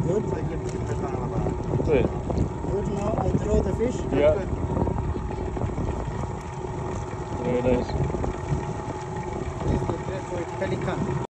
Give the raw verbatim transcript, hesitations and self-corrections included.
Good. Good. Good. Now I throw the fish. Yeah. Very nice. This is the Pelican.